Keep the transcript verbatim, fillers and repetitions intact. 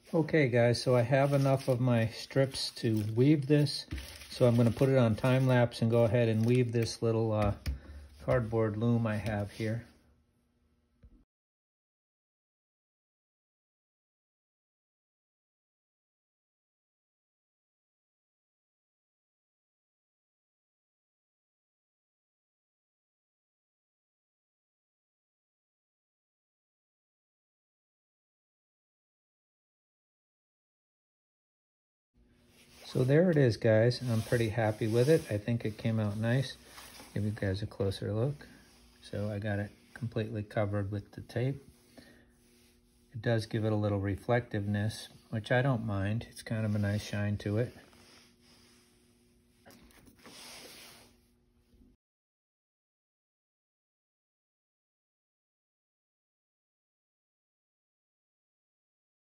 Okay guys, so I have enough of my strips to weave this. So I'm going to put it on time lapse and go ahead and weave this little uh, cardboard loom I have here. So there it is, guys. I'm pretty happy with it. I think it came out nice. Give you guys a closer look. So I got it completely covered with the tape. It does give it a little reflectiveness, which I don't mind. It's kind of a nice shine to it.